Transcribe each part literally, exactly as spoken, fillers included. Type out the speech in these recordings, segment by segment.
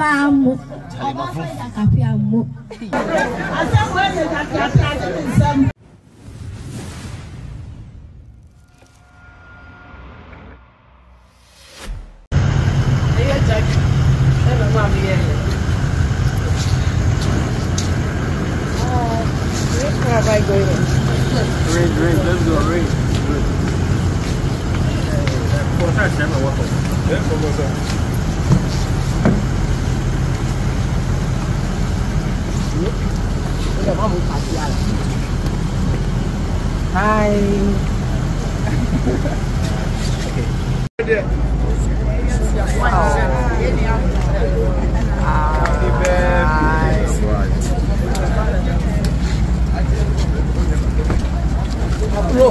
Appiah Mum Appiah Mum. Where am I going? Rain, rain, let's go, rain. Hi. Happy birthday. Bro.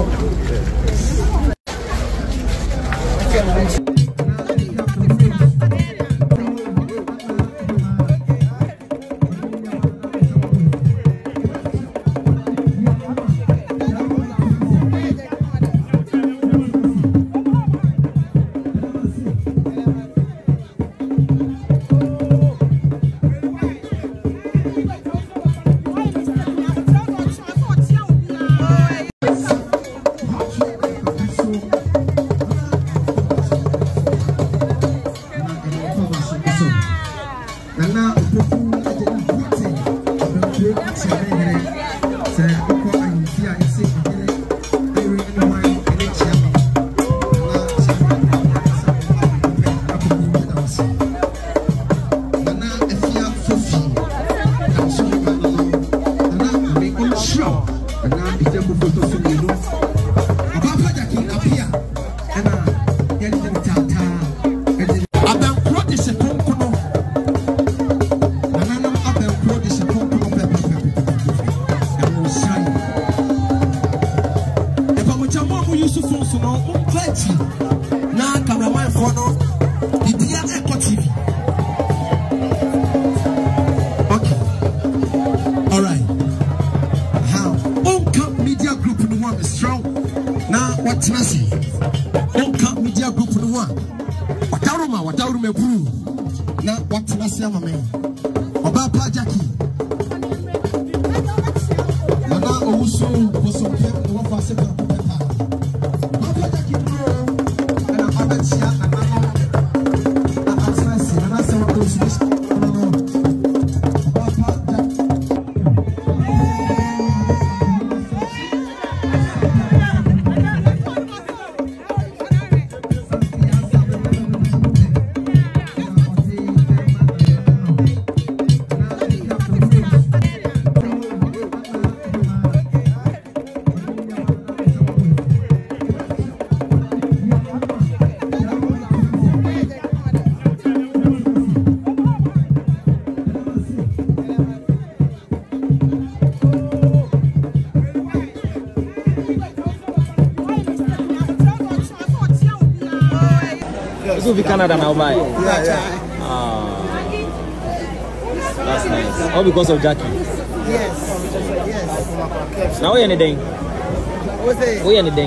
This will be Canada now, bye. Yeah, yeah. Ah, that's nice. All because of Jackie. Yes. Yes. Now, we're anything. What's it? We're anything.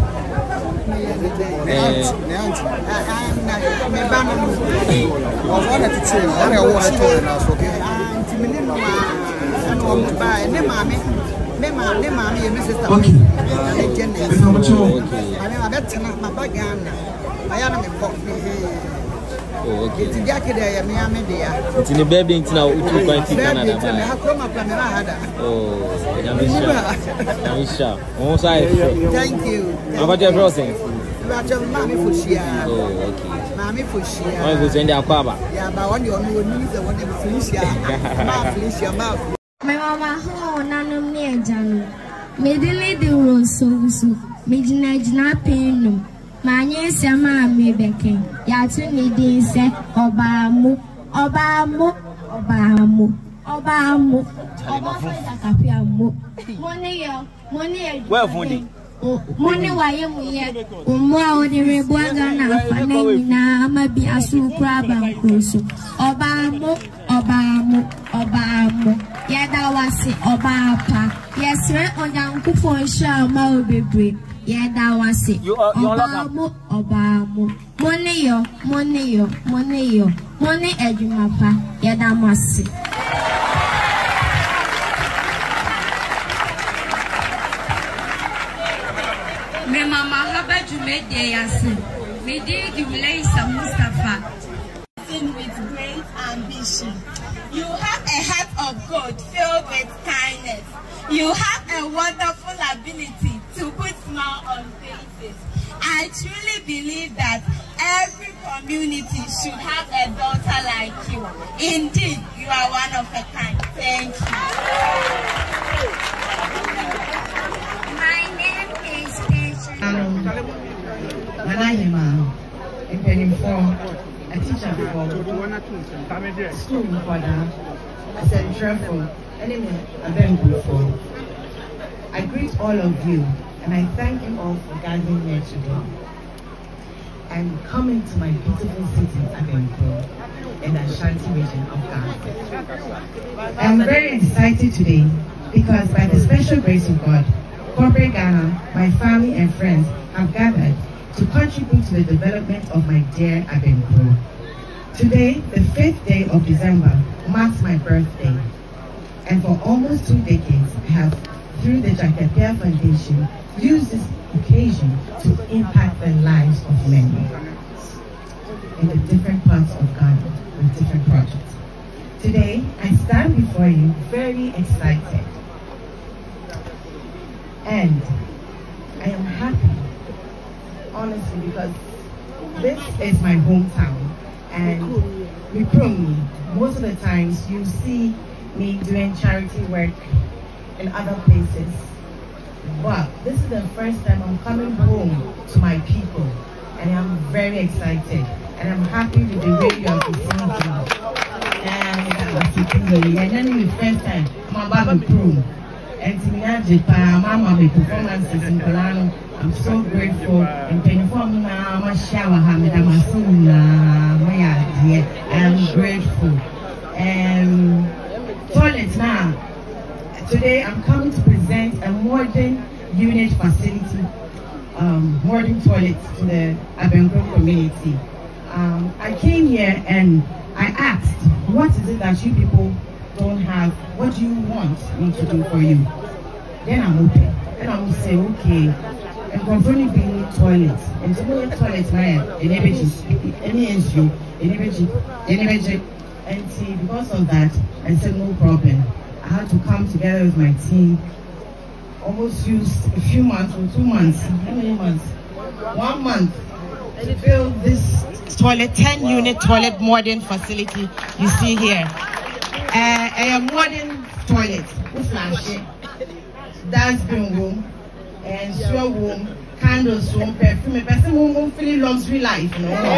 Oh, okay. It's in the baby in now. Oh, Yamisha. Oh, thank you. How about your brother? Oh, okay. Mammy Fushia. I was in the Aquaba. Yeah, but one your new news, I want to finish your mouth. My mama, who none of me and Jano. Made the lady rose so so. Made not paying. My yes, a man may became. Yatu me say, Obamu, Obamu, Obamu, Obamu, Appiah Mum. Money, money, well, money. Money, why am we here? Umwa, the Rebuagana, Fanina, maybe a soup crab and cruise. Obamu, Obamu, Obamu. Yada was it, Obapa. Yes, sir, on young for sure, my baby. Yada was it. Obamu, Obamu. Money, yo, money, yo, money, yo. Money Ejumapa, Yadamasi. Me mama haba jume de yase. Me de givlei sa Mustafa. With great ambition. You have a heart of gold filled with kindness. You have a wonderful ability to put smile on faces. I truly believe that every community should have a daughter like you. Indeed, you are one of a kind. Thank you. My name is Patience. Manahima, in Penny Form, a teacher before school before that. I said, Trevor, anyway, I've been before. I greet all of you, and I thank you all for gathering here today and coming to my beautiful city, Agyapong, in the Ashanti region of Ghana. I'm very excited today because by the special grace of God, corporate Ghana, my family and friends have gathered to contribute to the development of my dear Agyapong. Today, the fifth day of December, marks my birthday, and for almost two decades, I have, through the Appiah Foundation, used this occasion to impact the lives of many in the different parts of Ghana with different projects. Today, I stand before you very excited, and I am happy, honestly, because this is my hometown, and we me. Most of the times you see me doing charity work in other places, but this is the first time I'm coming home to my people, and I'm very excited, and I'm happy with the way you have received me. And then the first time I'm about to prove, and to me, my performances in Colano, I'm so grateful. And perform now, my shower, I'm grateful. And toilet now. Today I'm coming to present a modern unit facility, um, modern toilet to the Agyapong community. Um, I came here and I asked, what is it that you people don't have? What do you want me to do for you? Then I'm open. And I will say, okay, I'm confirming being toilet. And to me, toilet, man, any issue, any and see, because of that, I said no problem. I had to come together with my team, almost used a few months or two months, how many months? One month to build this toilet, ten unit toilet modern facility you see here. Uh, a modern toilet, dustbin room, and sewer room, candles room, perfume, person who feeling luxury life, you know.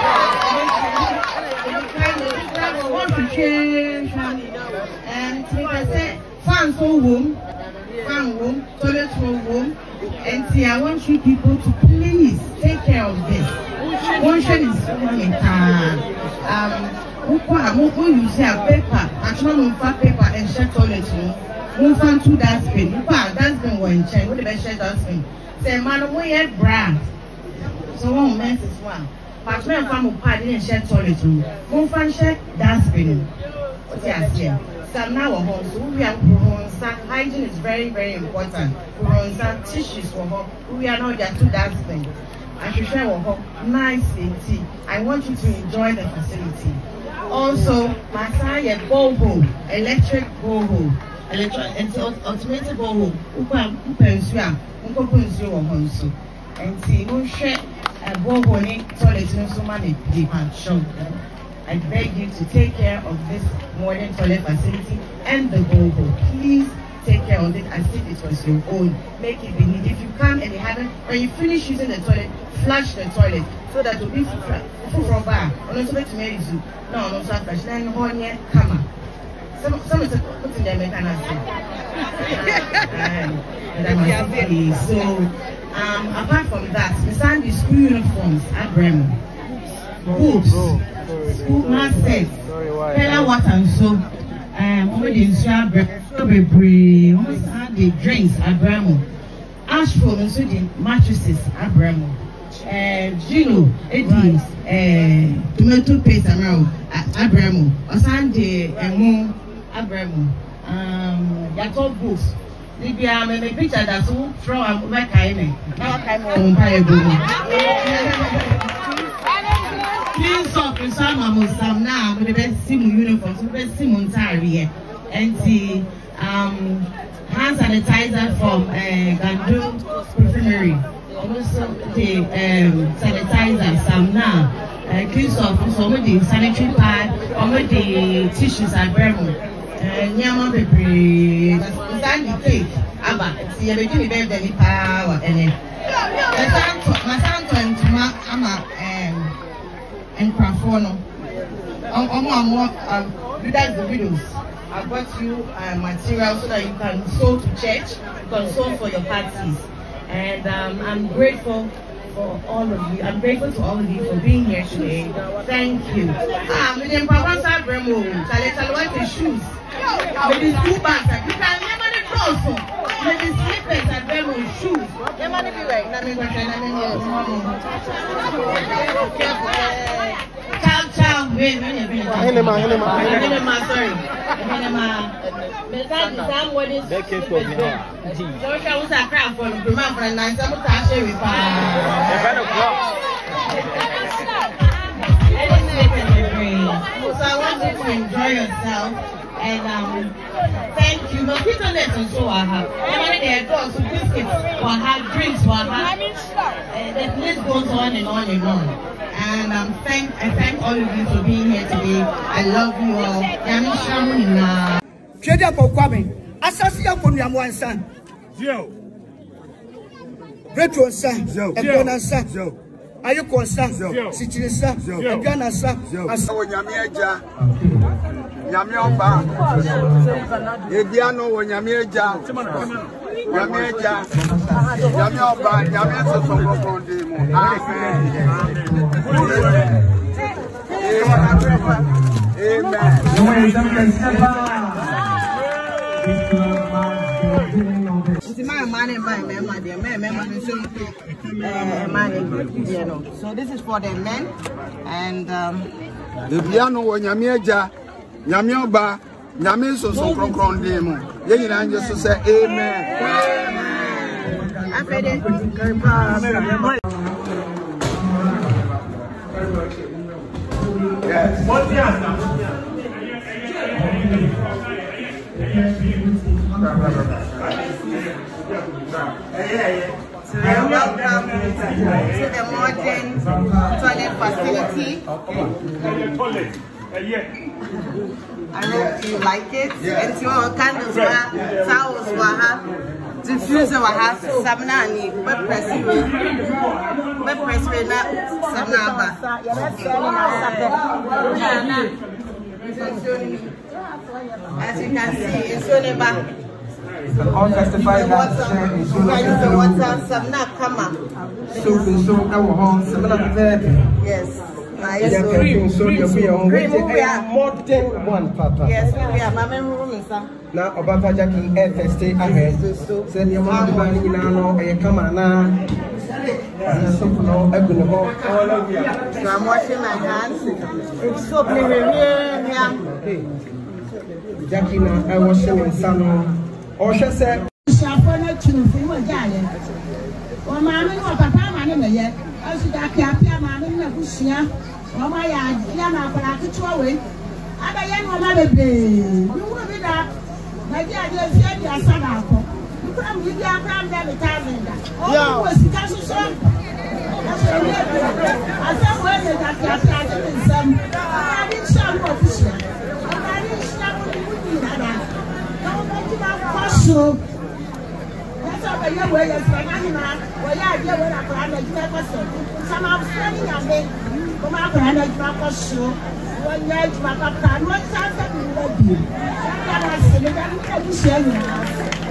And like I said, fan room, fan room, toilet room, and see, I want you people to please take care of this. One shot is um, when you say a paper, actually, paper and share toilet room. We found two dustbin. We found dustbin one chain. What the best share dustbin? Say, man, we had brand. So one mess is one. But we found a pad in share toilet room. We found share dustbin. What do you say? So now we're home. So we are home. Hygiene is very, very important. We're home. Tissues for home. We are now there two dustbin. I prefer we're home. Nice and tea. I want you to enjoy the facility. Also, my side a borehole, electric borehole. Electric and automated borehole. Upa upensuya, unko pensuya wahonso. And see, no share a borehole ni toilet no so many deep show. I beg you to take care of this modern toilet facility and the borehole. Please take care of it as if it was your own. Make it beneath. If you come and you haven't, when you finish using the toilet, flush the toilet so that you'll be full from bar. Or not to make you. No, no, so flush. Then one year, come on. Some, some is putting them in and so, um, apart from that, beside the school uniforms at Bremen, books, school masters, Pella water and soap, um, already in strawberry, almost had the drinks at Bremen, ashful and so the mattresses at Bremen, uh, Gino, Eddie's, uh, tomato paste around, uh, Abramo. Osande emo Abramo. Um, yato books. Libya me me picture that so from over kaine. Now kaine on pay go. Please stop in some am now with the best sim uniform, so best sim ontari and the um hand sanitizer from uh, Gandu Perfumery. Also the um sanitizer some now. Uh, clean off some of the sanitary pad, some of the tissues at Bremo. Nyama pepe, stand the cake. Aba, see, I'm doing better than the power and then. My son went to my ama and Crafono. On one more, do that the videos. I brought you uh, material so that you can sew to church, you can sew for your parties. And um, I'm grateful for all of you. I'm grateful to all of you for being here today. Thank you. Ah, we didn't provide our Bremo. Tell us the shoes. Maybe two bags. You can never the clothes. Maybe slippers and Bremo shoes. Never the be right. Let me go. Ciao, ciao. Wait, wait, wait. Helema, helema, helema. Sorry. Helema. The time is time what is. That came from here. Joshua was a crowd for the man for a night. Some of that share with So I want you to enjoy yourself and um thank you. No people let us so I have. Everybody there goes to biscuits or have drinks or have and the list goes on and on and on. And um thank I thank all of you for being here today. I love you all. Yami Shamuna. Chedia for coming. Assassin for your one son. Yo. Retro son. Ebona son. Yo. Are you concerned? Sitting son. Ebona son. As when Yamieja. Yamioba. Ebiano when Yamieja. Yamieja. Yamioba. Yamieso from Bondimo. Amen. Amen. So this is for the men and um the piano when Yamieja, Yamioba, Yamiso so from Condemo. Ye angels to say amen. So welcome to the Modern Toilет facility. I hope you like it. And to all candles, towels, diffuser, Samnani, web pressing, web pressing, Samnaba. As you can see, it's only back. All testify that is so the water, some not come up. So, so, our home, similar to that. Yes. So, you are modern one, Papa. Yes, we are. My room is now about Jackie, F stay ahead. Send your mom money now, and come on now. So, I'm washing my hands. It's so clear. Jackie, now I was showing some. Or she said, Shafona to Fuma Giant. Or Mamma or Papa Manima yet. I should have kept your mamma in a bushia. Or my Yana for I could throw away. I buy any mother day. You will be that. My dear, I just said your son uncle. You come with your grand advertising. Oh, was the castle shop. I said, when they got your platinum in some. I didn't shout official. I didn't shout what you would be that. So that's all the year where you're spending on. Well, yeah, you're going to plan a person. Some of spending on me. Come out and I drop a show. One year to my papa, what time that you will be. I'm not saying that you can share with us.